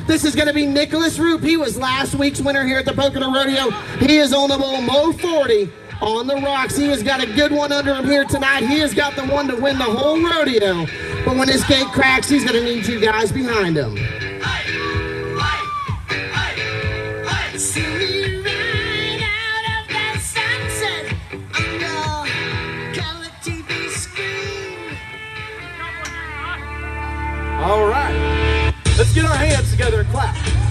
This is going to be Nicholas Roop. He was last week's winner here at the Pocono Rodeo. He is on the Mo40 on the rocks. He has got a good one under him here tonight. He has got the one to win the whole rodeo. But when his gate cracks, he's going to need you guys behind him. All right, let's get our hands together and clap.